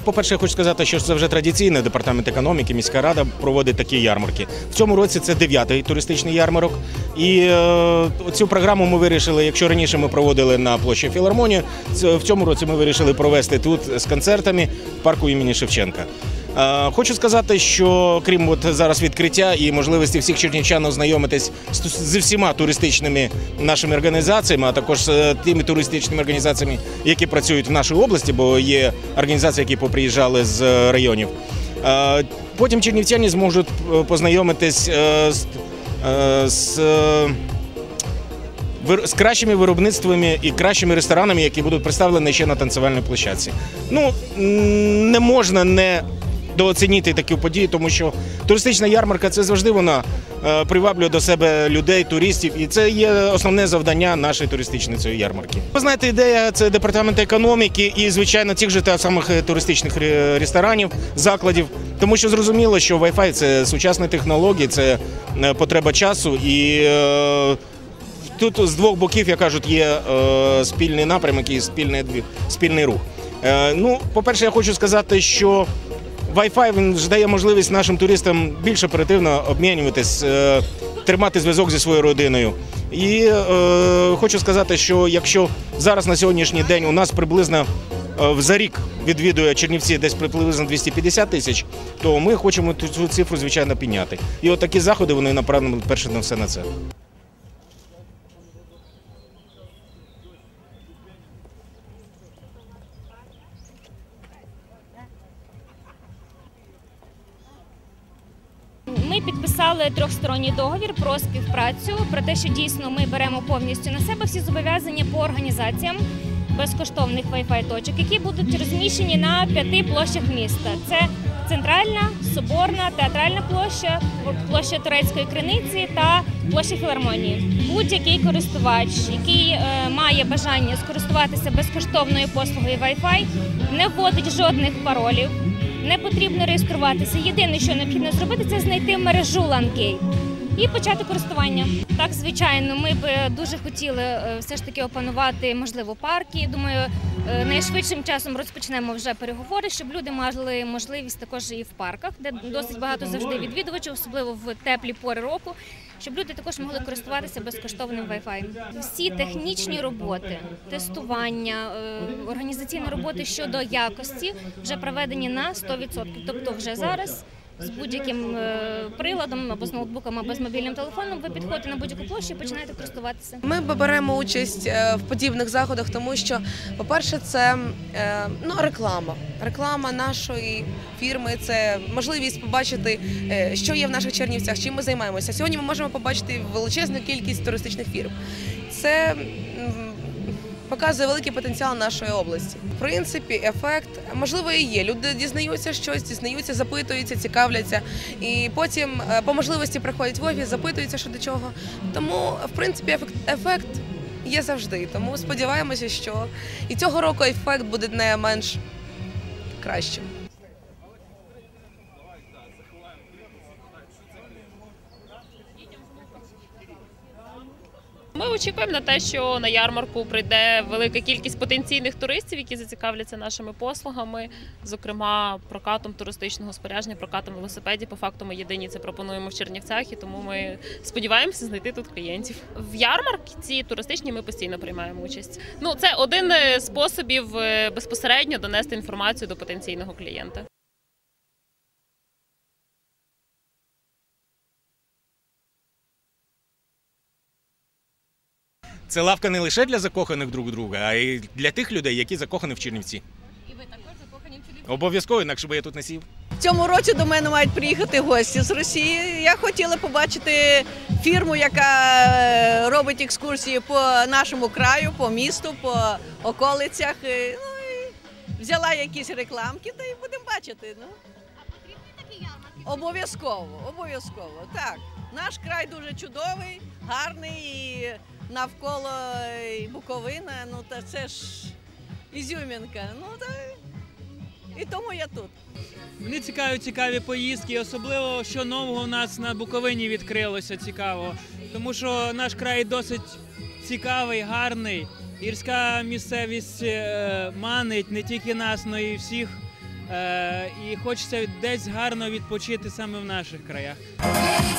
По-перше, я хочу сказати, що це вже традиційний департамент економіки, міська рада проводить такі ярмарки. В цьому році це 9-й туристичний ярмарок. І цю програму ми вирішили, якщо раніше ми проводили на площі Філармонії, в цьому році ми вирішили провести тут з концертами в парку імені Шевченка. Хочу сказати, що крім зараз відкриття і можливості всіх чернівчан ознайомитись зі всіма туристичними нашими організаціями, а також з тими туристичними організаціями, які працюють в нашій області, бо є організації, які поприїжджали з районів. Потім чернівчани зможуть познайомитись з кращими виробництвами і кращими ресторанами, які будуть представлені ще на танцювальній площадці. Ну, не можна не дооцінити такі події, тому що туристична ярмарка – це завжди вона приваблює до себе людей, туристів, і це є основне завдання нашої туристичної цієї ярмарки. Ви знаєте, ідея – це департамент економіки і, звичайно, тих же самих туристичних ресторанів, закладів, тому що зрозуміло, що Wi-Fi – це сучасні технології, це потреба часу, і тут з двох боків, як кажуть, є спільний напрямок і спільний рух. Ну, по-перше, я хочу сказати, що Wi-Fi він ж дає можливість нашим туристам більш оперативно обмінюватись, тримати зв'язок зі своєю родиною. І хочу сказати, що якщо зараз на сьогоднішній день у нас приблизно за рік відвідує Чернівці десь приблизно 250 тисяч, то ми хочемо цю цифру, звичайно, підняти. І от такі заходи, вони направлені перш за все на це. Ми підписали трьохсторонній договір про співпрацю, про те, що дійсно ми беремо повністю на себе всі зобов'язання по організаціям безкоштовних Wi-Fi точок, які будуть розміщені на 5 площах міста. Це Центральна, Соборна, Театральна площа, площа Турецької Криниці та площа Філармонії. Будь-який користувач, який має бажання скористуватися безкоштовною послугою Wi-Fi, не вводить жодних паролів. Не потрібно реєструватися. Єдине, що необхідно зробити, це знайти мережу LAN-Gate і почати користування. Так, звичайно, ми б дуже хотіли все ж таки опанувати, можливо, парки. Думаю, найшвидшим часом розпочнемо вже переговори, щоб люди мали можливість також і в парках, де досить багато завжди відвідувачів, особливо в теплі пори року, щоб люди також могли користуватися безкоштовним Wi-Fi. Всі технічні роботи, тестування, організаційні роботи щодо якості вже проведені на 100%. Тобто вже зараз з будь-яким приладом, або з ноутбуком, або з мобільним телефоном ви підходите на будь-яку площу і починаєте користуватися. Ми беремо участь в подібних заходах, тому що, по-перше, це реклама. Реклама нашої фірми – це можливість побачити, що є в наших Чернівцях, чим ми займаємося. Сьогодні ми можемо побачити величезну кількість туристичних фірм. Це показує великий потенціал нашої області. В принципі, ефект, можливо, і є. Люди дізнаються щось, дізнаються, запитуються, цікавляться. І потім по можливості приходять в офіс, запитуються, що до чого. Тому, в принципі, ефект є завжди. Тому сподіваємося, що і цього року ефект буде не менш кращим. Ми очікуємо на те, що на ярмарку прийде велика кількість потенційних туристів, які зацікавляться нашими послугами, зокрема прокатом туристичного спорядження, прокатом велосипедів. По факту ми єдині це пропонуємо в Чернівцях, і тому ми сподіваємося знайти тут клієнтів. В ярмарці туристичній ми постійно приймаємо участь. Це один з способів безпосередньо донести інформацію до потенційного клієнта. Це лавка не лише для закоханих друг друга, а й для тих людей, які закохані в Чернівці. І ви також закохані в Чернівці? Обов'язково, інакше би я тут не сів. В цьому році до мене мають приїхати гості з Росії. Я хотіла побачити фірму, яка робить екскурсії по нашому краю, по місту, по околицях. Взяла якісь рекламки, та й будемо бачити. А потрібні такі ярмарки? Обов'язково, так. Наш край дуже чудовий, гарний, і навколо і Буковина, та це ж ізюмінка. І тому я тут. Мені цікаві поїздки, особливо, що нового у нас на Буковині відкрилося цікаво. Тому що наш край досить цікавий, гарний. Гірська місцевість манить не тільки нас, але й всіх І хочеться десь гарно відпочити саме в наших краях.